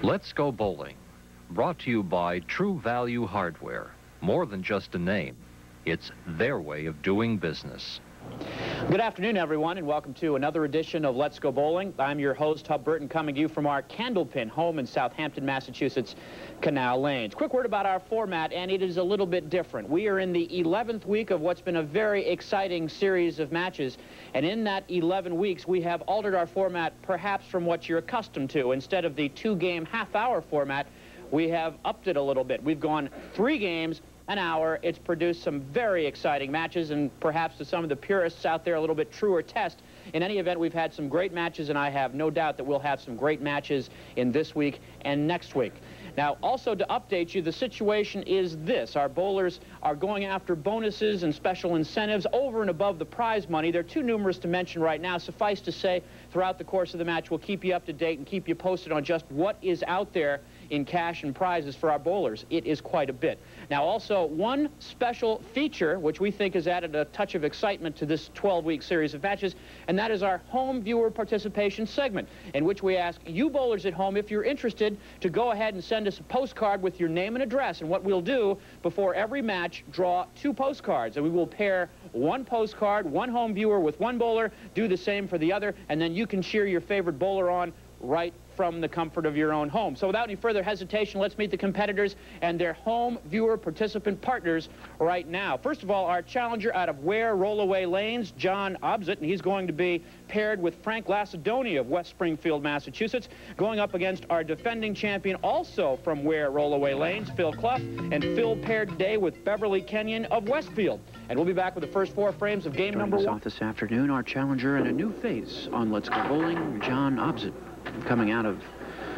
Let's Go Bowling, brought to you by True Value Hardware. More than just a name, it's their way of doing business. Good afternoon, everyone, and welcome to another edition of Let's Go Bowling. I'm your host, Hub Burton, coming to you from our Candlepin home in Southampton, Massachusetts, Canal Lanes. Quick word about our format, and it is a little bit different. We are in the 11th week of what's been a very exciting series of matches, and in that 11 weeks, we have altered our format perhaps from what you're accustomed to. Instead of the two-game half-hour format, we have upped it a little bit. We've gone 3 games, an hour. It's produced some very exciting matches, and perhaps to some of the purists out there a little bit truer test. In any event, we've had some great matches, and I have no doubt that we'll have some great matches in this week and next week. Now, also to update you, the situation is this. Our bowlers are going after bonuses and special incentives over and above the prize money. They're too numerous to mention right now. Suffice to say, throughout the course of the match, we'll keep you up to date and keep you posted on just what is out there in cash and prizes for our bowlers. It is quite a bit. Now, also, one special feature, which we think has added a touch of excitement to this 12-week series of matches, and that is our home viewer participation segment, in which we ask you bowlers at home, if you're interested, to go ahead and send us a postcard with your name and address. And what we'll do, before every match, draw 2 postcards, and we will pair 1 postcard, 1 home viewer with 1 bowler, do the same for the other, and then you can cheer your favorite bowler on right from the comfort of your own home. So without any further hesitation, let's meet the competitors and their home viewer participant partners right now. First of all, our challenger out of Ware, Rollaway Lanes, John Obrzut, and he's going to be paired with Frank Lacedonia of West Springfield, Massachusetts, going up against our defending champion, also from Ware, Rollaway Lanes, Phil Clough, and Phil paired today with Beverly Kenyon of Westfield. And we'll be back with the first 4 frames of game number 1. This afternoon, our challenger and a new face on Let's Go Bowling, John Obrzut, coming out of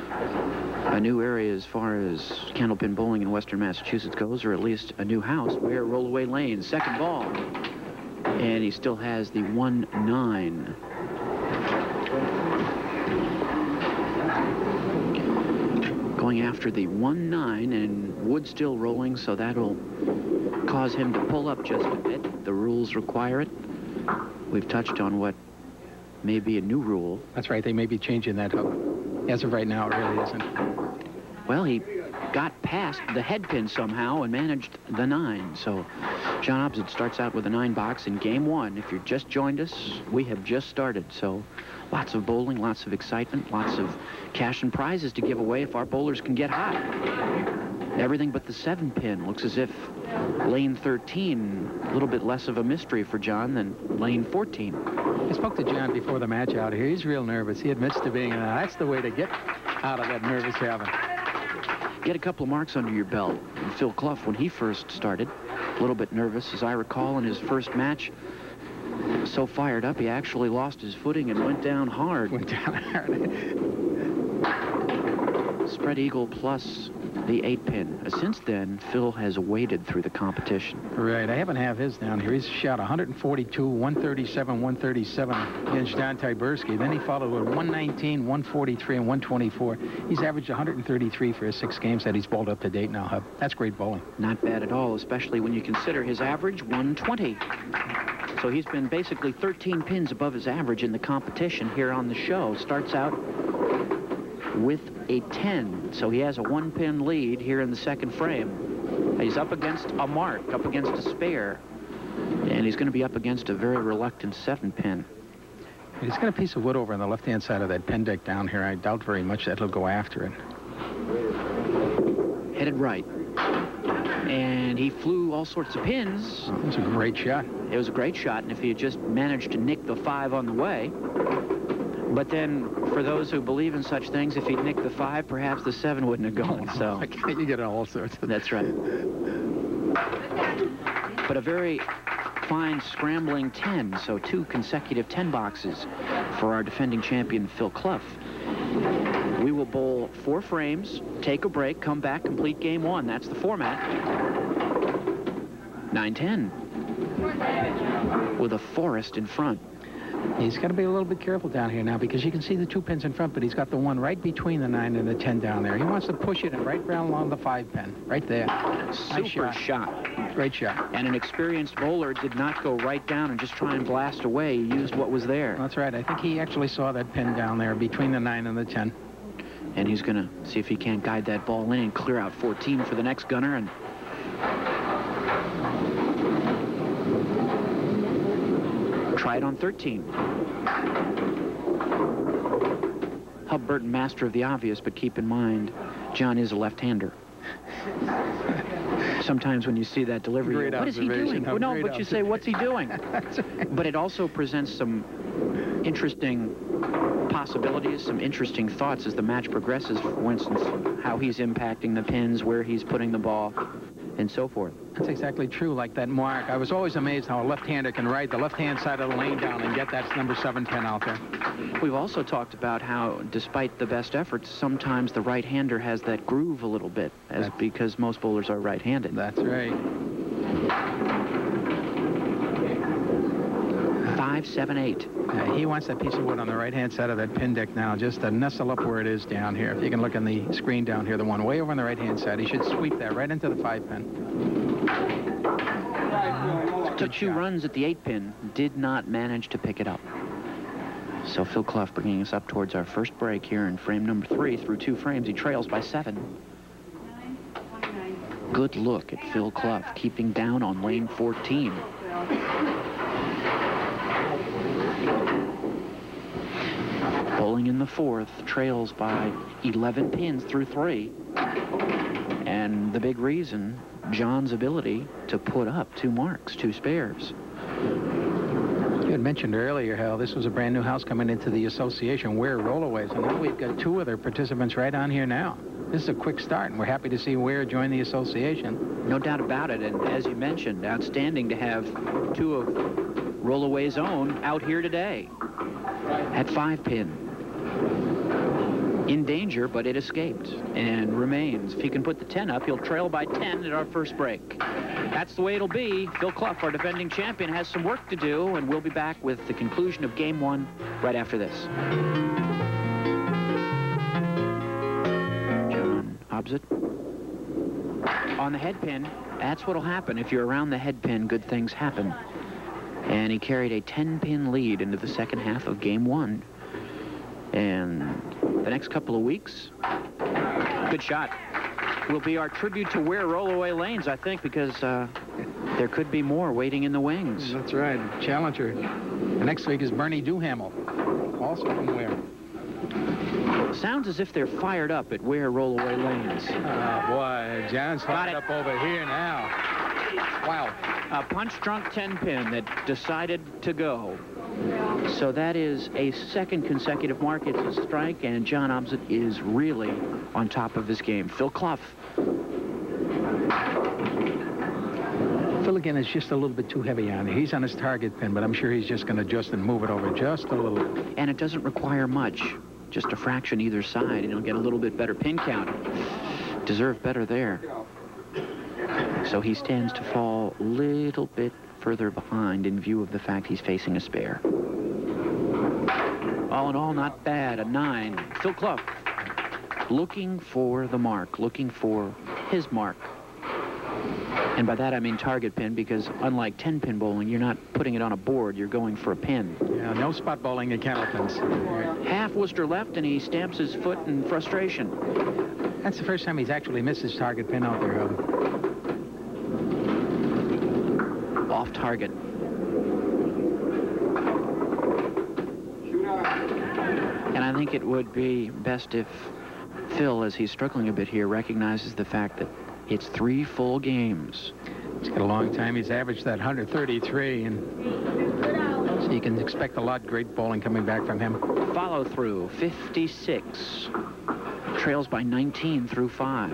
a new area as far as candlepin bowling in western Massachusetts goes, or at least a new house, Ware, Rollaway Lane, second ball. And he still has the 1-9. Going after the 1-9, and wood still rolling, so that'll cause him to pull up just a bit. The rules require it. We've touched on what may be a new rule. That's right, they may be changing that up. As of right now, it really isn't. Well, he got past the head pin somehow and managed the 9. So John Obrzut starts out with a 9 box in game 1. If you've just joined us, we have just started. So lots of bowling, lots of excitement, lots of cash and prizes to give away if our bowlers can get hot. Everything but the 7 pin. Looks as if lane 13, a little bit less of a mystery for John than lane 14. I spoke to John before the match out here. He's real nervous. He admits to being, that's the way to get out of that nervous habit. Get a couple of marks under your belt. And Phil Clough, when he first started, a little bit nervous, as I recall, in his first match. So fired up, he actually lost his footing and went down hard. Went down hard. Spread eagle plus the 8 pin. Since then, Phil has waded through the competition. Right, I haven't have his down here. He's shot 142, 137, 137 against John Tyberski. Then he followed with 119, 143, and 124. He's averaged 133 for his 6 games that he's bowled up to date now, Hub. That's great bowling. Not bad at all, especially when you consider his average, 120. So he's been basically 13 pins above his average in the competition here on the show. Starts out with a 10, so he has a 1-pin lead here in the second frame. He's up against a mark, up against a spare, and he's going to be up against a very reluctant 7-pin. He's got a piece of wood over on the left-hand side of that pen deck down here. I doubt very much that he'll go after it. Headed right, and he flew all sorts of pins. It was a great shot. It was a great shot, and if he had just managed to nick the 5 on the way. But then, for those who believe in such things, if he'd nicked the 5, perhaps the 7 wouldn't have gone. So you get all sorts of... That's right. But a very fine scrambling 10, so 2 consecutive 10 boxes for our defending champion, Phil Clough. We will bowl 4 frames, take a break, come back, complete game 1. That's the format. 9-10 with a forest in front. He's got to be a little bit careful down here now, because you can see the 2 pins in front, but he's got the 1 right between the 9 and the 10 down there. He wants to push it and right down along the 5 pin, right there. Super nice shot. Great shot. And an experienced bowler did not go right down and just try and blast away. He used what was there. That's right. I think he actually saw that pin down there between the 9 and the 10. And he's going to see if he can't guide that ball in and clear out 14 for the next gunner. And try it on 13. Hub Burton, master of the obvious, but keep in mind, John is a left-hander. Sometimes when you see that delivery, what is he doing? Well, no, but you say, what's he doing? But it also presents some interesting possibilities, some interesting thoughts as the match progresses. For instance, how he's impacting the pins, where he's putting the ball, and so forth. That's exactly true. Like that mark, I was always amazed how a left-hander can ride the left-hand side of the lane down and get that number 7 pin out there. We've also talked about how, despite the best efforts, sometimes the right-hander has that groove a little bit, because most bowlers are right-handed. That's right. 5, 7, 8. He wants that piece of wood on the right-hand side of that pin deck now, just to nestle up where it is down here. If you can look on the screen down here, the one way over on the right-hand side, he should sweep that right into the 5 pin. Took 2 runs at the 8 pin, did not manage to pick it up. So Phil Clough bringing us up towards our first break here in frame number 3. Through 2 frames, he trails by 7. Good look at Phil Clough, keeping down on lane 14. Bowling in the 4th, trails by 11 pins through 3. And the big reason, John's ability to put up 2 marks, 2 spares. You had mentioned earlier how this was a brand new house coming into the association, Ware Rollaway, and now we've got 2 other participants right on here now. This is a quick start, and we're happy to see Ware join the association. No doubt about it, and as you mentioned, outstanding to have 2 of Rollaway's own out here today. At 5 pin. In danger, but it escaped and remains. If he can put the 10 up, he'll trail by 10 at our first break. That's the way it'll be. Phil Clough, our defending champion, has some work to do, and we'll be back with the conclusion of Game 1 right after this. John Obrzut on the head pin. That's what'll happen. If you're around the head pin, good things happen. And he carried a 10-pin lead into the second half of Game 1. And the next couple of weeks, good shot, will be our tribute to Ware Rollaway lanes, I think, because there could be more waiting in the wings. That's right. Challenger. The next week is Bernie Duhamel, also from Ware. Sounds as if they're fired up at Ware Rollaway lanes. Oh, boy. John's fired up over here now. Wow. A punch-drunk 10-pin that decided to go. So that is a second consecutive mark. It's a strike, and John Obrzut is really on top of his game. Phil Clough. Phil, again, is just a little bit too heavy on it. He's on his target pin, but I'm sure he's just going to adjust and move it over just a little bit. And it doesn't require much. Just a fraction either side, and he'll get a little bit better pin count. Deserve better there. So he stands to fall a little bit further behind in view of the fact he's facing a spare. All in all, not bad. A 9. Phil Clough looking for the mark, looking for his mark. And by that I mean target pin, because unlike 10-pin bowling, you're not putting it on a board, you're going for a pin. Yeah, no spot bowling at Canal pins. Half Worcester left, and he stamps his foot in frustration. That's the first time he's actually missed his target pin out there, Hub. Off target. And I think it would be best if Phil, as he's struggling a bit here, recognizes the fact that it's 3 full games. It's got a long time. He's averaged that 133, and so you can expect a lot of great bowling coming back from him. Follow through, 56. Trails by 19 through 5.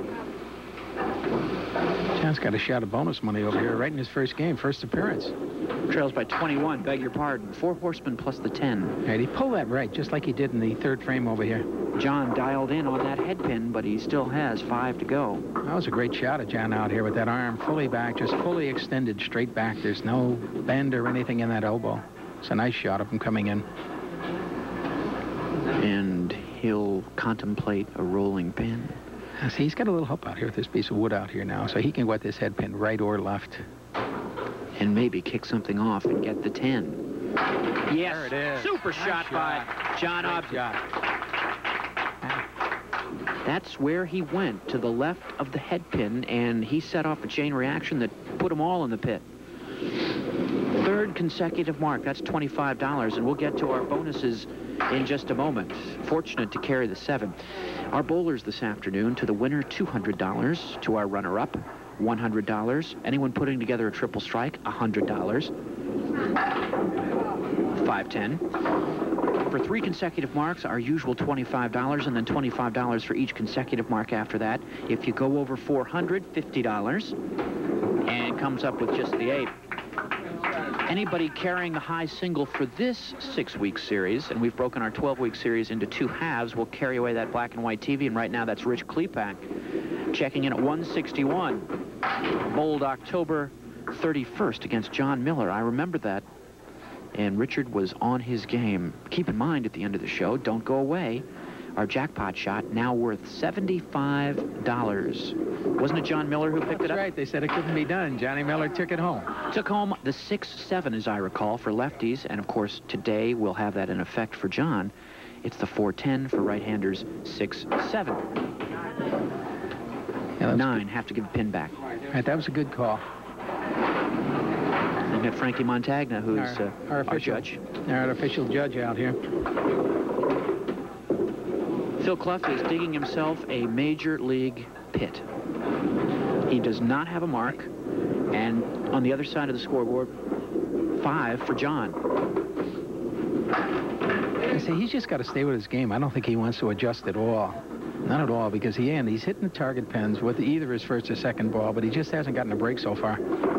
John's got a shot of bonus money over here right in his first game, first appearance. Trails by 21, beg your pardon. 4 horsemen plus the 10. And he pulled that right, just like he did in the 3rd frame over here. John dialed in on that head pin, but he still has 5 to go. That was a great shot of John out here with that arm fully back, just fully extended straight back. There's no bend or anything in that elbow. It's a nice shot of him coming in. And he'll contemplate a rolling pin. See, he's got a little help out here with this piece of wood out here now, so he can go at this head pin right or left. And maybe kick something off and get the 10. Yes, there it is. Super Nice shot by John Obrzut. That's where he went, to the left of the head pin, and he set off a chain reaction that put them all in the pit. Third consecutive mark, that's $25, and we'll get to our bonuses in just a moment. Fortunate to carry the 7. Our bowlers this afternoon: to the winner, $200. To our runner-up, $100. Anyone putting together a triple strike, $100. 510. For 3 consecutive marks, our usual $25, and then $25 for each consecutive mark after that. If you go over 400, $50, and comes up with just the 8. Anybody carrying the high single for this 6-week series, and we've broken our 12-week series into 2 halves, will carry away that black and white TV, and right now that's Rich Clough checking in at 161. Bowled October 31st against John Miller. I remember that. And Richard was on his game. Keep in mind, at the end of the show, don't go away, our jackpot shot, now worth $75. Wasn't it John Miller who picked it up? That's right. They said it couldn't be done. Johnny Miller took it home. Took home the 6-7, as I recall, for lefties. And, of course, today we'll have that in effect for John. It's the 4-10 for right-handers, 6-7. Yeah, 9, have to give a pin back. Right, that was a good call. We've got Frankie Montagna, who's our judge. Our official judge out here. Phil Clough is digging himself a major league pit. He does not have a mark, and on the other side of the scoreboard, 5 for John. I say he's just got to stay with his game. I don't think he wants to adjust at all. Not at all, because he's hitting the target pins with either his first or second ball, but he just hasn't gotten a break so far.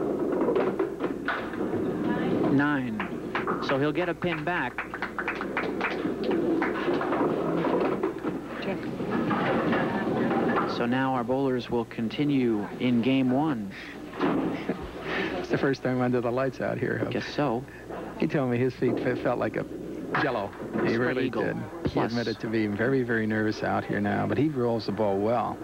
9. So he'll get a pin back. Check. So now our bowlers will continue in game 1. It's the first time under the lights out here. I guess so. He told me his feet felt like a jello. He really did. He admitted to being very, very nervous out here now, but he rolls the ball well.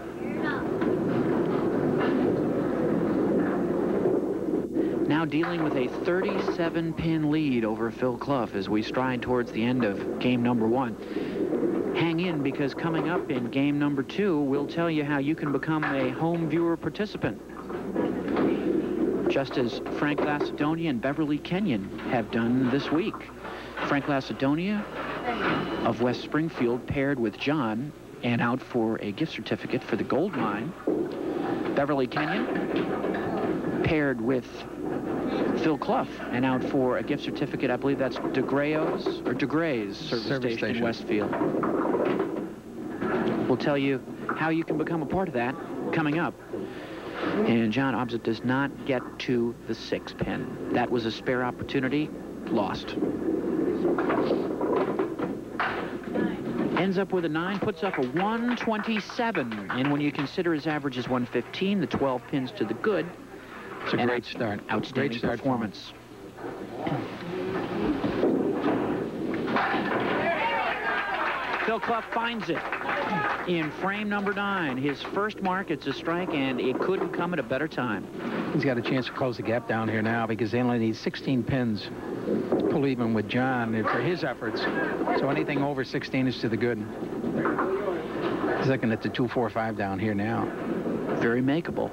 Now dealing with a 37-pin lead over Phil Clough as we stride towards the end of game number 1. Hang in, because coming up in game number 2, we'll tell you how you can become a home viewer participant, just as Frank Lacedonia and Beverly Kenyon have done this week. Frank Lacedonia of West Springfield paired with John and out for a gift certificate for the gold mine. Beverly Kenyon paired with Phil Clough and out for a gift certificate. I believe that's DeGray's service station in Westfield. We'll tell you how you can become a part of that coming up. And John Obrzut does not get to the 6-pin. That was a spare opportunity. Lost. Ends up with a 9, puts up a 127. And when you consider his average is 115, the 12 pins to the good. It's a great start. Outstanding performance. Phil Clough finds it in frame number 9. His first mark, it's a strike, and it couldn't come at a better time. He's got a chance to close the gap down here now, because they only need 16 pins to pull even with John for his efforts. So anything over 16 is to the good. He's looking at the 245 down here now. Very makeable.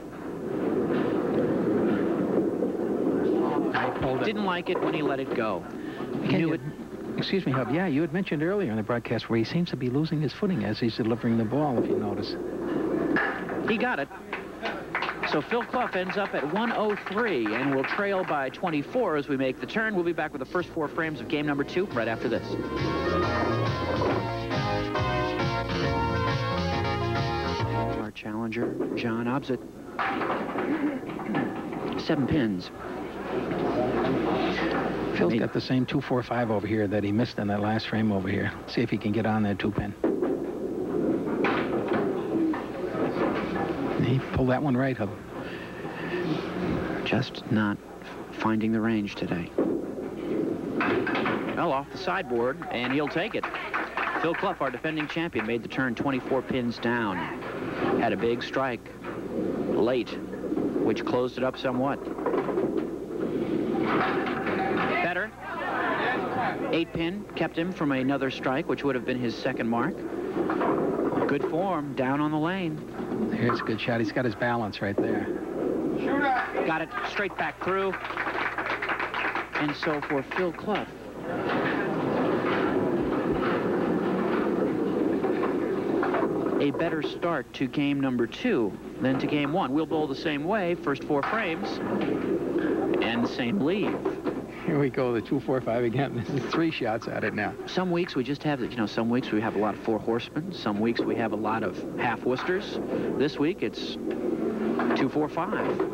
Didn't like it when he let it go. He knew it. Excuse me, Hub. Yeah, you had mentioned earlier in the broadcast where he seems to be losing his footing as he's delivering the ball, if you notice. He got it. So Phil Clough ends up at 103 and will trail by 24 as we make the turn. We'll be back with the first 4 frames of game number 2 right after this. Our challenger, John Obrzut. 7 pins. Phil's got the same 245 over here that he missed in that last frame over here. See if he can get on that 2-pin. He pulled that one right, Hub. Just not finding the range today. Well, off the sideboard, and he'll take it. Phil Clough, our defending champion, made the turn 24 pins down. Had a big strike late, which closed it up somewhat. Better. 8-pin kept him from another strike, which would have been his second mark. Good form, down on the lane. Here's a good shot. He's got his balance right there. Got it straight back through. And so for Phil Clough, a better start to game number 2 than to game 1. We'll bowl the same way, first 4 frames, and the same lead. Here we go, the 2-4-5 again. This is 3 shots at it now. Some weeks we just have, some weeks we have a lot of 4 horsemen. Some weeks we have a lot of half Worcesters. This week it's 2-4-5.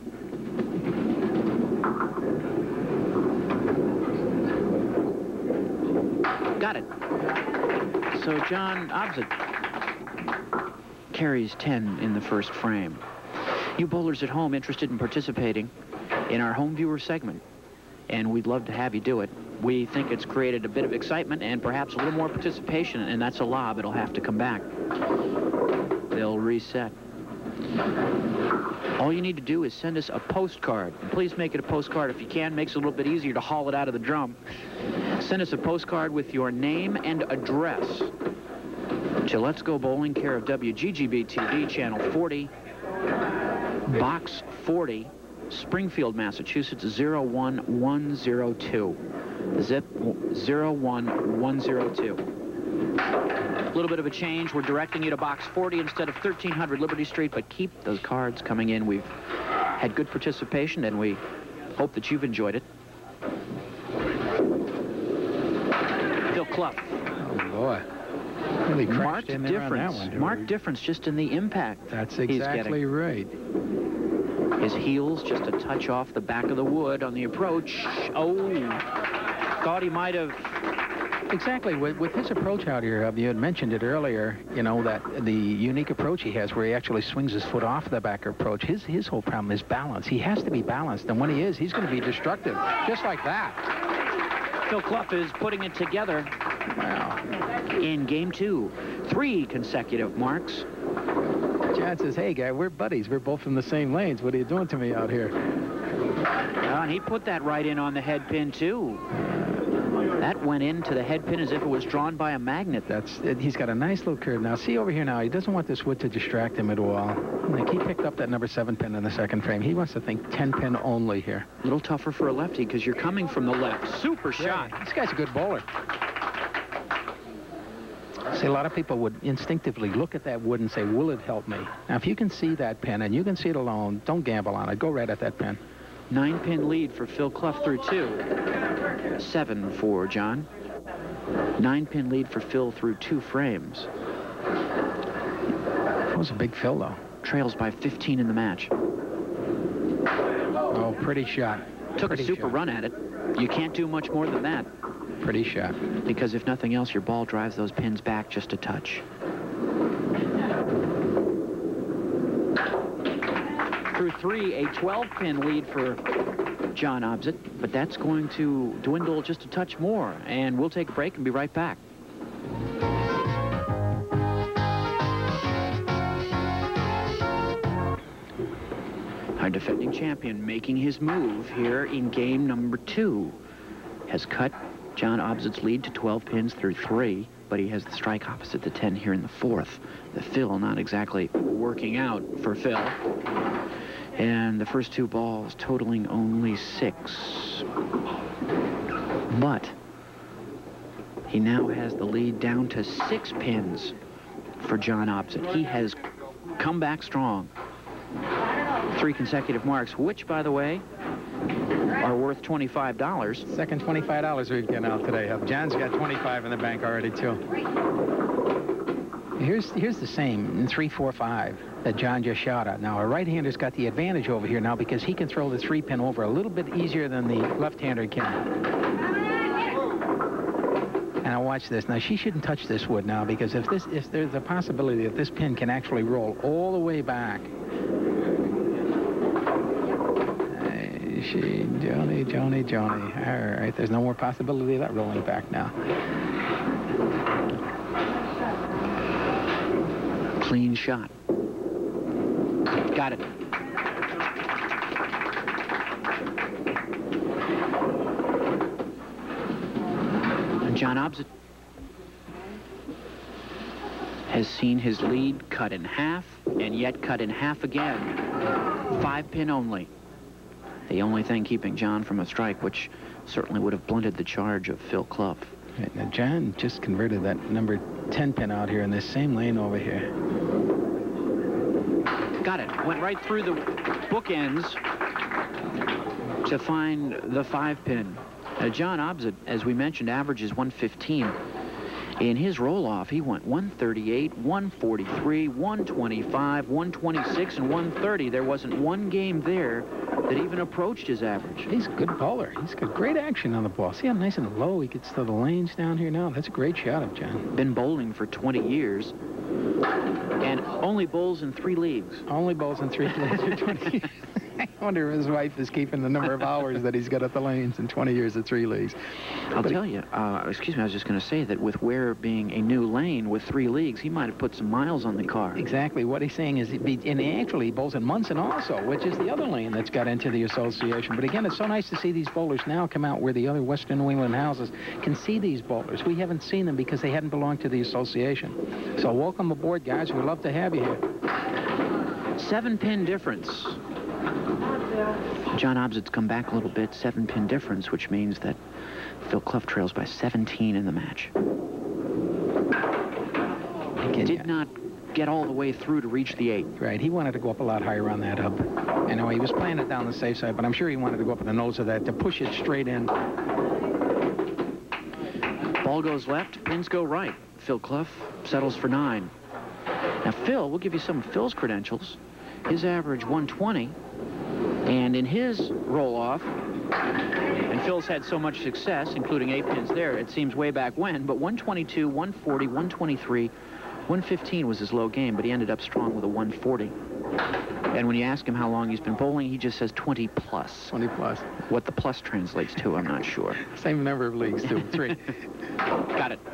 Got it. So John Obrzut carries 10 in the first frame. You bowlers at home interested in participating in our home viewer segment, and we'd love to have you do it. We think it's created a bit of excitement and perhaps a little more participation, and that's a lob. It'll have to come back. They'll reset. All you need to do is send us a postcard. And please make it a postcard if you can. Makes it a little bit easier to haul it out of the drum. Send us a postcard with your name and address to Let's Go Bowling, care of WGGB TV, Channel 40, Box 40, Springfield, Massachusetts, 01102. Zip 01102. A little bit of a change. We're directing you to Box 40 instead of 1300 Liberty Street, but keep those cards coming in. We've had good participation, and we hope that you've enjoyed it. Phil Clough. Oh, boy. Really Marked in there difference. on that one, Marked difference just in the impact. That's exactly right. His heels just a touch off the back of the wood on the approach. Oh, thought he might have. Exactly. With his approach out here, you had mentioned it earlier, that the unique approach he has where he actually swings his foot off the back approach. His whole problem is balance. He has to be balanced, and when he is, he's going to be destructive, just like that. Phil Clough is putting it together. Wow. In game 2, 3 consecutive marks. John says, hey, guy, we're buddies. We're both from the same lanes. What are you doing to me out here? And he put that right in on the head pin, too. That went into the head pin as if it was drawn by a magnet. He's got a nice little curve. Now, see over here now, he doesn't want this wood to distract him at all. Like, he picked up that number 7 pin in the second frame. He wants to think 10 pin only here. A little tougher for a lefty because you're coming from the left. Super shot. This guy's a good bowler. See, a lot of people would instinctively look at that wood and say, will it help me? Now, if you can see that pin and you can see it alone, don't gamble on it. Go right at that pin. 9-pin lead for Phil Clough through 2. 7 for John. 9-pin lead for Phil through 2 frames. That was a big Phil, though. Trails by 15 in the match. Oh, pretty shot. Took a super run at it. You can't do much more than that. Pretty shot. Because if nothing else, your ball drives those pins back just a touch. Through 3, a 12-pin lead for John Obrzut, but that's going to dwindle just a touch more, and we'll take a break and be right back. Our defending champion making his move here in game number 2 has cut John Obrzut's lead to 12 pins through 3, but he has the strike opposite the 10 here in the 4th. The Phil not exactly working out for Phil. And the first 2 balls totaling only 6. But he now has the lead down to 6 pins for John Obrzut. He has come back strong. 3 consecutive marks, which, by the way, are worth $25. Second $25 we've given out today. John's got 25 in the bank already, too. Here's the same 3-4-5 that John just shot at. Now, a right-hander's got the advantage over here now because he can throw the 3-pin over a little bit easier than the left-hander can. And now watch this. Now, she shouldn't touch this wood now because if there's a possibility that this pin can actually roll all the way back. Joni. All right, there's no more possibility of that rolling back now. Clean shot. Got it. And John Obrzut has seen his lead cut in half, and yet cut in half again. 5-pin only. The only thing keeping John from a strike, which certainly would have blunted the charge of Phil Clough. Right, now John just converted that number 10 pin out here in this same lane over here. Got it. Went right through the bookends to find the 5-pin. John Obrzut, as we mentioned, averages 115. In his roll-off, he went 138, 143, 125, 126, and 130. There wasn't one game there that even approached his average. He's a good bowler. He's got great action on the ball. See how nice and low he gets to the lanes down here now? That's a great shot of John. Been bowling for 20 years and only bowls in 3 leagues. Only bowls in 3 leagues for 20 years. I wonder if his wife is keeping the number of hours that he's got at the lanes in 20 years at 3 leagues. I'll tell you, excuse me, I was just going to say that with Ware being a new lane with 3 leagues, he might have put some miles on the car. Exactly. What he's saying is, and actually he bowls in Munson also, which is the other lane that's got into the association. But again, it's so nice to see these bowlers now come out where the other Western New England houses can see these bowlers. We haven't seen them because they hadn't belonged to the association. So welcome aboard, guys. We'd love to have you here. 7-pin difference. John Obrzut's come back a little bit, 7-pin difference, which means that Phil Clough trails by 17 in the match. Again, Did not get all the way through to reach the 8. Right, he wanted to go up a lot higher on that hub. You know, he was playing it down the safe side, but I'm sure he wanted to go up at the nose of that to push it straight in. Ball goes left, pins go right. Phil Clough settles for 9. Now Phil, we'll give you some of Phil's credentials. His average 120. And in his roll-off, and Phil's had so much success, including 8 pins there, it seems way back when, but 122, 140, 123, 115 was his low game, but he ended up strong with a 140. And when you ask him how long he's been bowling, he just says 20 plus. 20 plus. What the plus translates to, I'm not sure. Same number of leagues, too. 3. Got it.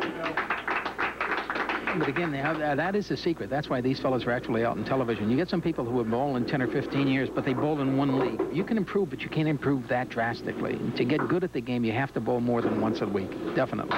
But again, that is the secret. That's why these fellows are actually out on television. You get some people who have bowled in 10 or 15 years, but they bowl in 1 league. You can improve, but you can't improve that drastically. And to get good at the game, you have to bowl more than once a week. Definitely.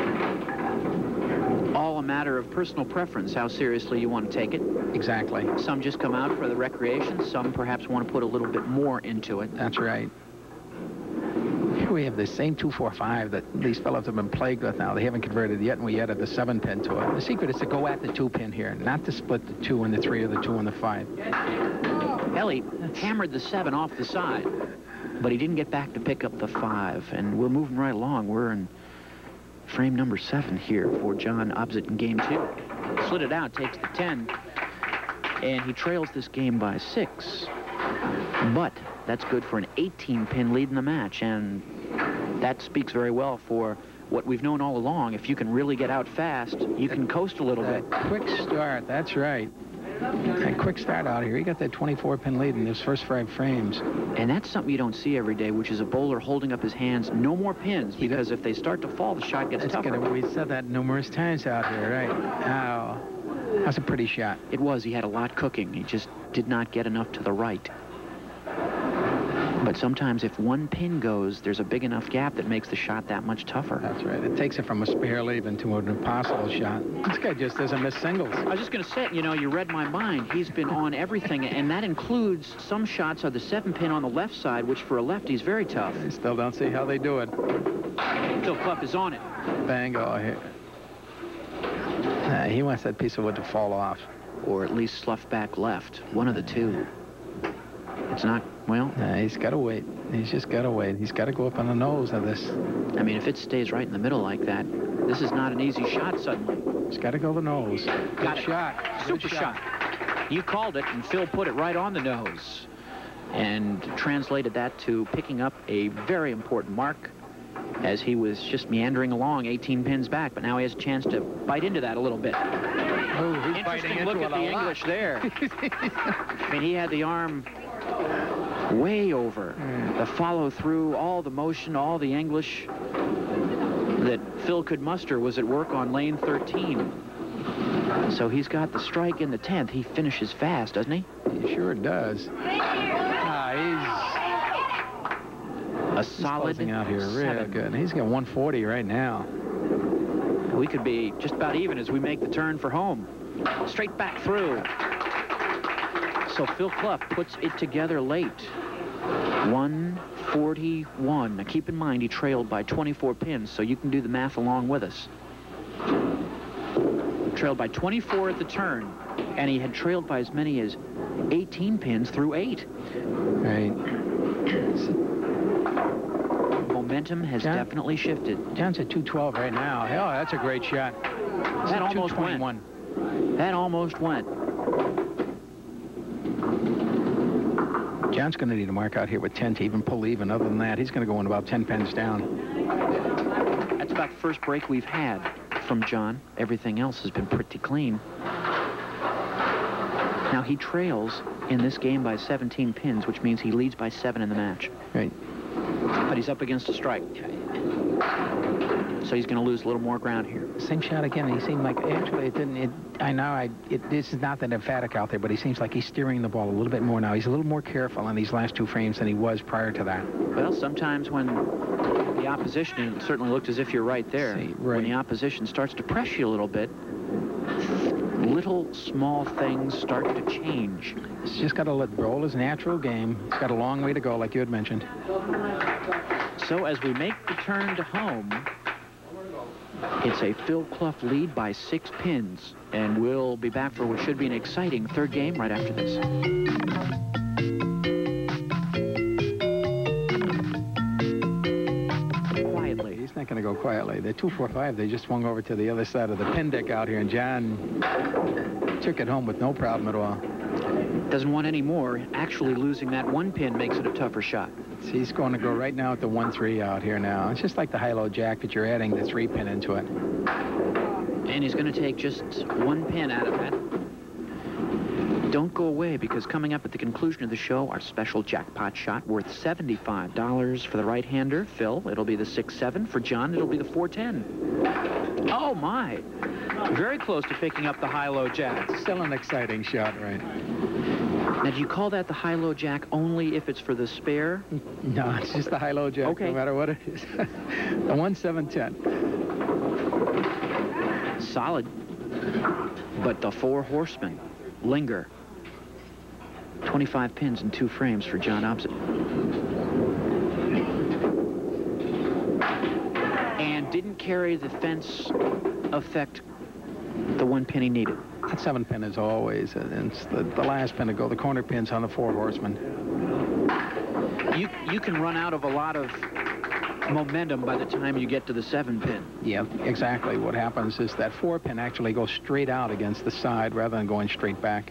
All a matter of personal preference, how seriously you want to take it. Exactly. Some just come out for the recreation. Some perhaps want to put a little bit more into it. That's right. Here we have the same 245 that these fellows have been plagued with now. They haven't converted yet, and we added the 7-pin to it. The secret is to go at the 2-pin here, not to split the 2 and the 3 or the 2 and the 5. Ellie hammered the 7 off the side, but he didn't get back to pick up the 5. And we're moving right along. We're in frame number 7 here for John Obrzut in game 2. Slid it out, takes the 10, and he trails this game by 6. But that's good for an 18-pin lead in the match, and that speaks very well for what we've known all along. If you can really get out fast, you can coast a little bit. Quick start, that's right. A quick start out here. He got that 24-pin lead in his first 5 frames. And that's something you don't see every day, which is a bowler holding up his hands. No more pins, because if they start to fall, the shot gets tougher. We said that numerous times out here, right? Oh, that's a pretty shot. It was. He had a lot cooking. He just did not get enough to the right. But sometimes if 1 pin goes, there's a big enough gap that makes the shot that much tougher. That's right. It takes it from a spare leave into an impossible shot. This guy just doesn't miss singles. I was just going to say, you know, you read my mind. He's been on everything, and that includes some shots of the 7-pin on the left side, which for a lefty is very tough. I still don't see how they do it. Phil Clough is on it. Bango here. He wants that piece of wood to fall off. Or at least slough back left. One of the two. It's not, well... he's got to wait. He's just got to wait. He's got to go up on the nose of this. I mean, if it stays right in the middle like that, this is not an easy shot suddenly. He's got to go the nose. Got it. Shot. Super shot. You called it, and Phil put it right on the nose. And translated that to picking up a very important mark as he was just meandering along 18 pins back, but now he has a chance to bite into that a little bit. Oh, he's interesting look at the English there. I mean, he had the arm way over. The follow-through, all the motion, all the English that Phil could muster was at work on lane 13. So he's got the strike in the 10th. He finishes fast, doesn't he? He sure does. A solid out here real good. He's got 140 right now. We could be just about even as we make the turn for home. Straight back through. So Phil Clough puts it together late. 141. Now keep in mind he trailed by 24 pins, so you can do the math along with us. Trailed by 24 at the turn, and he had trailed by as many as 18 pins through 8. Right. Momentum has definitely shifted. John's at 212 right now. Hell, that's a great shot. That almost went. That almost went. John's going to need a mark out here with 10 to even pull even. Other than that, he's going to go in about 10 pins down. That's about the first break we've had from John. Everything else has been pretty clean. Now he trails in this game by 17 pins, which means he leads by 7 in the match. Right. But he's up against a strike. So he's going to lose a little more ground here. Same shot again. He seemed like, actually, it didn't, this is not that emphatic out there, but he seems like he's steering the ball a little bit more now. He's a little more careful on these last 2 frames than he was prior to that. Well, sometimes when the opposition, and it certainly looked as if you're right there, when the opposition starts to press you a little bit, little small things start to change. He's just got to let roll his natural game. He's got a long way to go, like you had mentioned. So as we make the turn to home, it's a Phil Clough lead by 6 pins, and we'll be back for what should be an exciting third game right after this. Quietly. He's not going to go quietly. They're 2-4-5. They just swung over to the other side of the pin deck out here, and John took it home with no problem at all. Doesn't want any more. Actually losing that 1 pin makes it a tougher shot. He's going to go right now at the 1-3 out here now. It's just like the high-low jack, but you're adding the 3 pin into it. And he's going to take just 1 pin out of that. Don't go away, because coming up at the conclusion of the show, our special jackpot shot worth $75 for the right-hander, Phil. It'll be the 6-7. For John, it'll be the 4-10. Oh, my. Very close to picking up the high-low jack. Still an exciting shot, right? Now, do you call that the high-low jack only if it's for the spare? No, it's just the high-low jack, okay, no matter what it is. The 1-7-10. Solid. But the 4 horsemen linger. 25 pins and 2 frames for John Obrzut. And didn't carry the fence effect the 1 pin he needed. That 7 pin is always, and it's the last pin to go. The corner pin's on the 4 horsemen. You can run out of a lot of momentum by the time you get to the 7 pin. Yeah, exactly. What happens is that 4 pin actually goes straight out against the side rather than going straight back.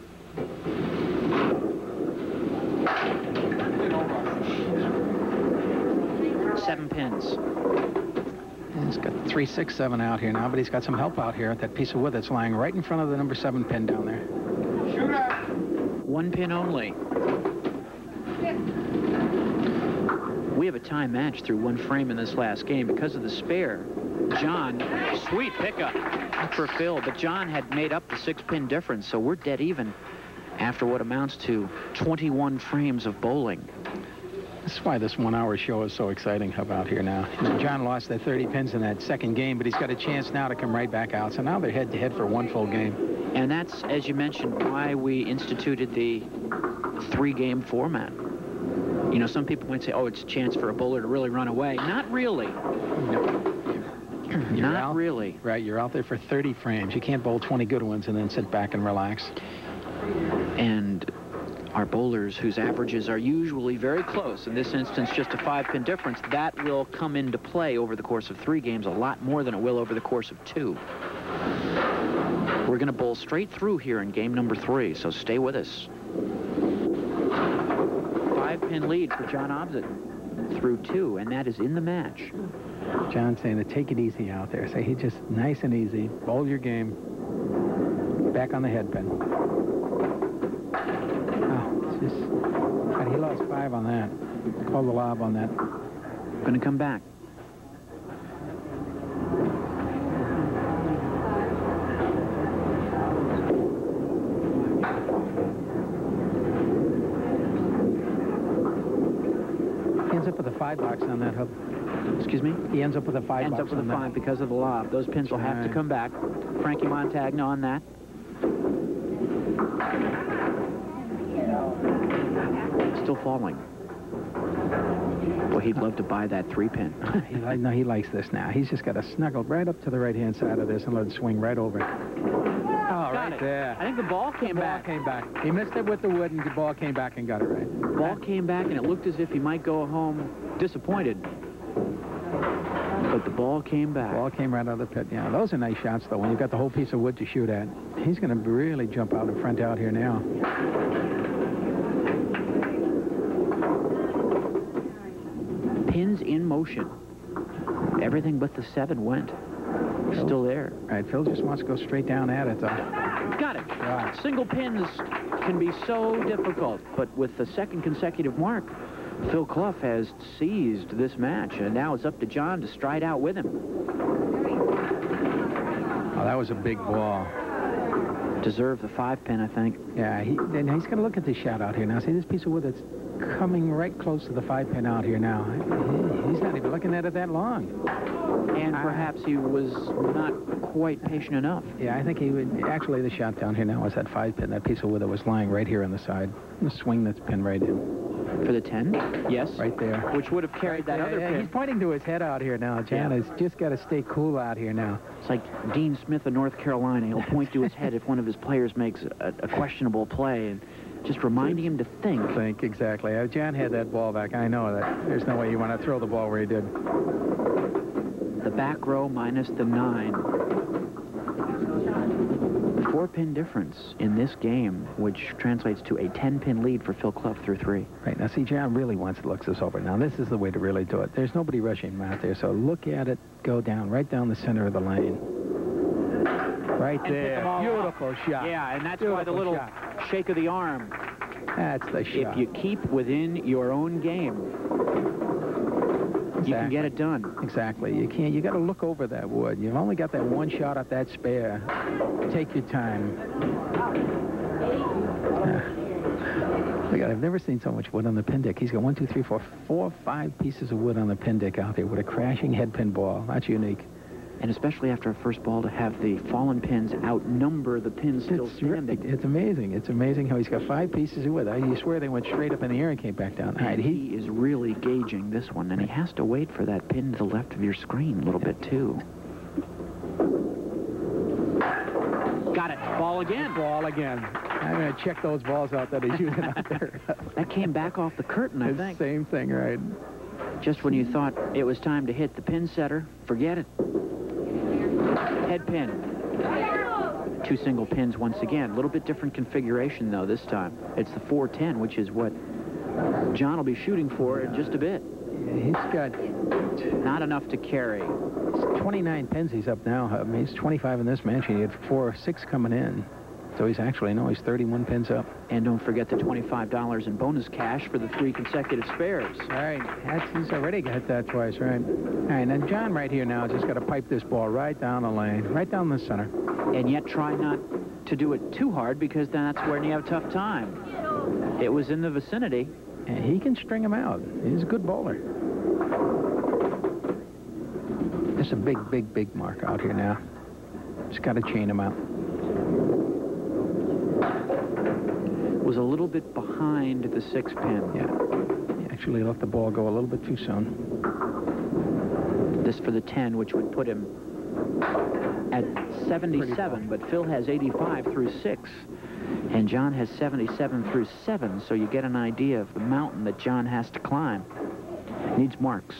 7 pins. And he's got 3, 6, 7 out here now, but he's got some help out here. That piece of wood that's lying right in front of the number 7 pin down there. 1 pin only. We have a tie match through 1 frame in this last game because of the spare. John, sweet pickup for Phil, but John had made up the 6-pin difference, so we're dead even after what amounts to 21 frames of bowling. That's why this 1-hour show is so exciting. How about here now? You know, John lost that 30 pins in that second game, but he's got a chance now to come right back out. So now they're head-to-head for 1 full game. And that's, as you mentioned, why we instituted the 3-game format. You know, some people might say, oh, it's a chance for a bowler to really run away. Not really. No. Not really. Right, you're out there for 30 frames. You can't bowl 20 good ones and then sit back and relax. And our bowlers whose averages are usually very close, in this instance just a 5-pin difference, that will come into play over the course of 3 games a lot more than it will over the course of 2. We're going to bowl straight through here in game number 3, so stay with us. 5-pin lead for John Obrzut through 2, and that is in the match. John's saying to take it easy out there. Say he just nice and easy. Bowl your game. Back on the head pin. God, he lost 5 on that. Call the lob on that. Going to come back. He ends up with a 5 box on that hook. Excuse me? He ends up with a 5 box. Ends up with a 5 because of the lob. Those pins will have to come back. Frankie Montagna on that. Still falling. Well, he'd love to buy that 3-pin. No, he likes this now. He's just got to snuggle right up to the right-hand side of this and let it swing right over. Oh, right there. I think the ball came back. He missed it with the wood, and the ball came back and got it right. Ball came back, and it looked as if he might go home disappointed. But the ball came back. Ball came right out of the pit. Yeah, those are nice shots, though, when you've got the whole piece of wood to shoot at. He's going to really jump out in front out here now. Pins in motion. Everything but the 7 went. Still there. All right, Phil just wants to go straight down at it, though. Got it. Wow. Single pins can be so difficult, but with the second consecutive mark, Phil Clough has seized this match, and now it's up to John to stride out with him. Oh, that was a big ball. Deserve the 5-pin, I think. Yeah, he's going to look at this shot out here now. See this piece of wood that's coming right close to the 5-pin out here now. He's not even looking at it that long. And perhaps he was not quite patient enough. Yeah, I think he would. Actually, the shot down here now was that 5-pin, that piece of wood that was lying right here on the side. The swing that's pinned right in. For the 10? Yes. Right there. Which would have carried that other pin. He's pointing to his head out here now. John has just got to stay cool out here now. It's like Dean Smith of North Carolina. He'll point to his head if one of his players makes a questionable play, and just reminding him to think. Think, exactly. John had that ball back. I know that. There's no way you want to throw the ball where he did. The back row minus the 9. 4-pin difference in this game, which translates to a 10-pin lead for Phil Clough through 3. Right, now see, John really wants to look this over. Now, this is the way to really do it. There's nobody rushing him out there, so look at it go down, right down the center of the lane. Right there. Beautiful shot. Yeah, and that's why the little shake of the arm. That's the shot. If you keep within your own game, you can get it done. Exactly. You can't. You got to look over that wood. You've only got that one shot at that spare. Take your time. Look, I've never seen so much wood on the pin deck. He's got 1, 2, 3, 4, 5 pieces of wood on the pin deck out there with a crashing head pin ball. That's unique. And especially after a first ball, to have the fallen pins outnumber the pins still standing. It's amazing. It's amazing how he's got 5 pieces of wood. You swear they went straight up in the air and came back down. And he is really gauging this one, and he has to wait for that pin to the left of your screen a little bit, too. Got it. Ball again. Ball again. I'm going to check those balls out that he's using out there. That came back off the curtain, I think. Same thing, right. Just when you thought it was time to hit the pin setter, forget it. Head pin. 2 single pins once again. A little bit different configuration, though, this time. It's the 410, which is what John will be shooting for in just a bit. Yeah, he's got... Not enough to carry. It's 29 pins he's up now. I mean, he's 25 in this match, and he had 4 or 6 coming in. So he's actually, no, he's 31 pins up. And don't forget the $25 in bonus cash for the 3 consecutive spares. All right, he's already got that twice, right? All right, and John right here now just got to pipe this ball right down the lane, right down the center. And yet try not to do it too hard, because then that's where you have a tough time. It was in the vicinity. And he can string him out. He's a good bowler. There's a big, big, big mark out here now. Just got to chain him out. Was a little bit behind the 6-pin. Yeah. He actually let the ball go a little bit too soon. This for the 10, which would put him at 77, but Phil has 85 through 6, and John has 77 through 7, so you get an idea of the mountain that John has to climb. Needs marks.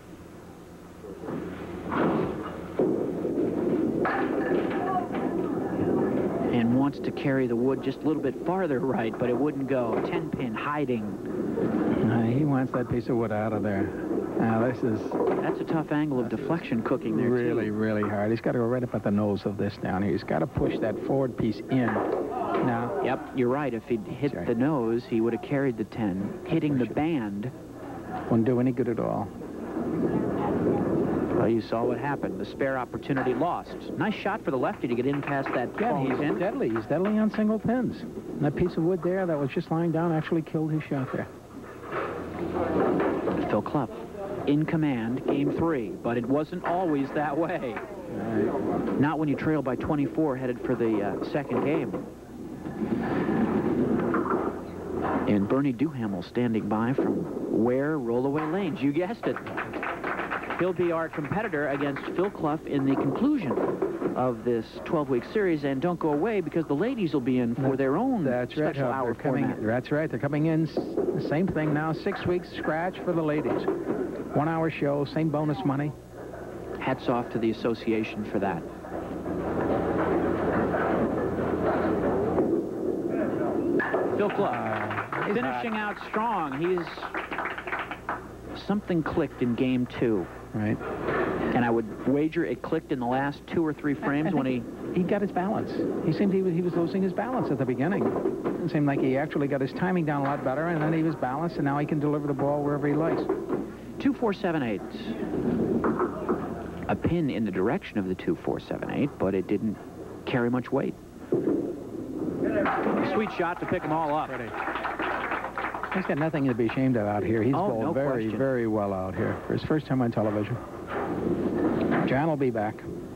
And wants to carry the wood just a little bit farther right, but it wouldn't go. 10-pin hiding. He wants that piece of wood out of there. Now, That's a tough angle of deflection cooking there, really, too. really hard. He's got to go right up at the nose of this down here. He's got to push that forward piece in. Now. Yep, you're right. If he'd hit the nose, he would have carried the 10. Hitting the band. Wouldn't do any good at all. Well, you saw what happened. The spare opportunity lost. Nice shot for the lefty to get in past that. Yeah, he's deadly. He's deadly on single pins. And that piece of wood there that was just lying down actually killed his shot there. Phil Clough in command, game 3, but it wasn't always that way. Right. Not when you trail by 24 headed for the second game. And Bernie Duhamel standing by from Ware, Rollaway Lanes. You guessed it. He'll be our competitor against Phil Clough in the conclusion of this 12-week series. And don't go away, because the ladies will be in for their own special hour format. That's right. They're coming in, the same thing now, 6 weeks scratch for the ladies. 1 hour show, same bonus money. Hats off to the association for that. Phil Clough, finishing out strong. Something clicked in game 2. Right. And I would wager it clicked in the last 2 or 3 frames when he got his balance. He seemed he was losing his balance at the beginning. It seemed like he actually got his timing down a lot better, and then he was balanced, and now he can deliver the ball wherever he likes. 2-4-7-8. A pin in the direction of the 2-4-7-8, but it didn't carry much weight. Sweet shot to pick them all up. He's got nothing to be ashamed of out here. He's bowled very, question. very well out here for his first time on television. John will be back.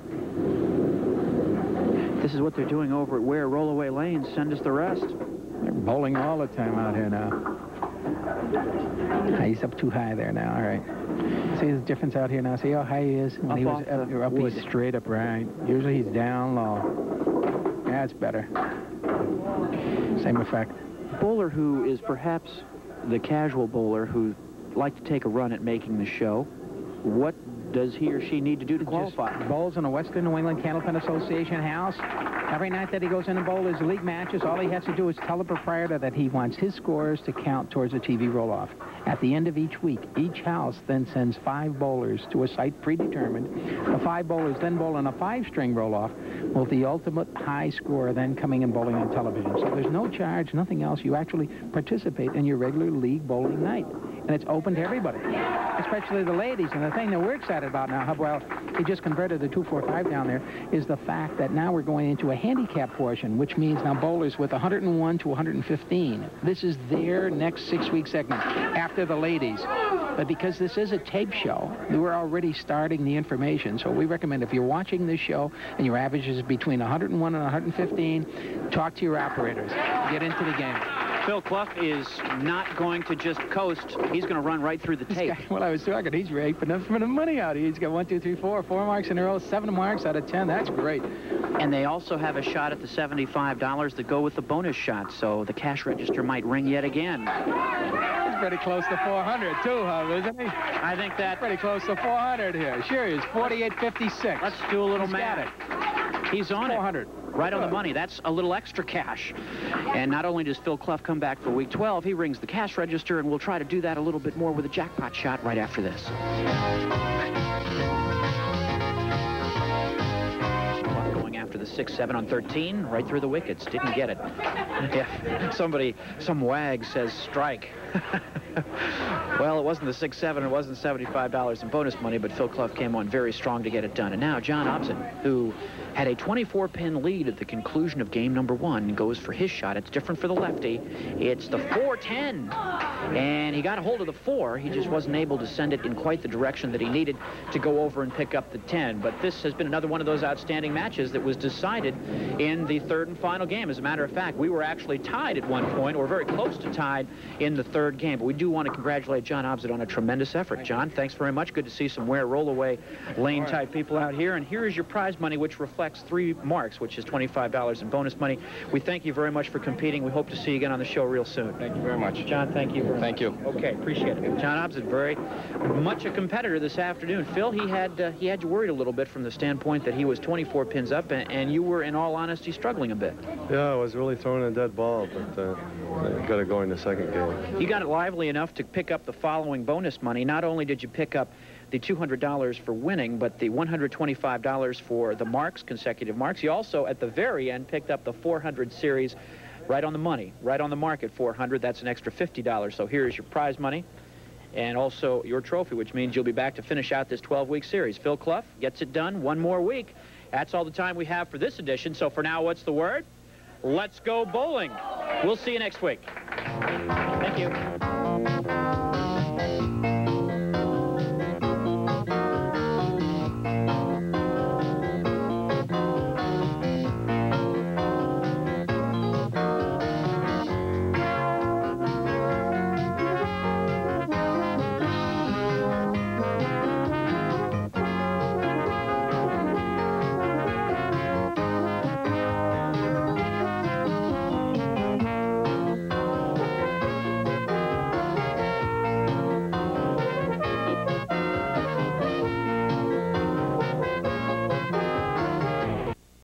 This is what they're doing over at Ware, Rollaway Lanes. Send us the rest. They're bowling all the time out here now. He's up too high there now. All right. See the difference out here now? See how high he is? When he was up, he's straight up right. Usually he's down low. That's better. Same effect. Bowler who is perhaps the casual bowler who'd like to take a run at making the show. What does he or she need to do to qualify? Just bowls in a Western New England Candlepin Association house. Every night that he goes in and bowls his league matches, all he has to do is tell the proprietor that he wants his scores to count towards a TV roll-off. At the end of each week, each house then sends 5 bowlers to a site predetermined. The 5 bowlers then bowl in a 5-string roll-off, with the ultimate high score then coming and bowling on television. So there's no charge, nothing else. You actually participate in your regular league bowling night. And it's open to everybody, especially the ladies. And the thing that we're excited about now, well, he just converted the 245 down there, is the fact that now we're going into a handicap portion, which means now bowlers with 101 to 115. This is their next 6-week segment after the ladies. But because this is a tape show, we're already starting the information. So we recommend if you're watching this show and your average is between 101 and 115, talk to your operators. Get into the game. Phil Clough is not going to just coast. He's going to run right through the tape. Well, I was talking. He's raping for the money out here. He's got 1, 2, 3, 4 marks in a row, 7 marks out of 10. That's great. And they also have a shot at the $75 that go with the bonus shot, so the cash register might ring yet again. He's pretty close to 400, too, Hub, isn't he? I think that's pretty close to 400 here. Sure he is. 48.56. Let's do a little math. He's on 400. Right on the money. That's a little extra cash. And not only does Phil Clough come back for week 12, he rings the cash register, and we'll try to do that a little bit more with a jackpot shot right after this. Clough going after the 6-7 on 13, right through the wickets. Didn't get it. Yeah, some wag says strike. Well, it wasn't the 6-7, it wasn't $75 in bonus money, but Phil Clough came on very strong to get it done. And now John Obrzut, who had a 24-pin lead at the conclusion of game number 1, goes for his shot. It's different for the lefty. It's the 4-10. And he got a hold of the 4. He just wasn't able to send it in quite the direction that he needed to go over and pick up the 10. But this has been another one of those outstanding matches that was decided in the 3rd and final game. As a matter of fact, we were actually tied at one point, or very close to tied in the 3rd game. But we do want to congratulate John Obrzut on a tremendous effort. John, thanks very much. Good to see some Ware Rollaway Lane-type people out here. And here is your prize money, which reflects 3 marks, which is $25 in bonus money. We thank you very much for competing. We hope to see you again on the show real soon. Thank you very much. John, thank you very much. Thank you. Okay, appreciate it. John Obrzut, very much a competitor this afternoon. Phil, he had you worried a little bit from the standpoint that he was 24 pins up, and you were, in all honesty, struggling a bit. Yeah, I was really throwing a dead ball, but I got to go in the 2nd game. You got it lively enough to pick up the following bonus money. Not only did you pick up the $200 for winning, but the $125 for the marks, consecutive marks. You also, at the very end, picked up the 400 series right on the money, right on the mark at 400. That's an extra $50. So here's your prize money and also your trophy, which means you'll be back to finish out this 12-week series. Phil Clough gets it done. 1 more week. That's all the time we have for this edition. So for now, what's the word? Let's go bowling. We'll see you next week. Thank you.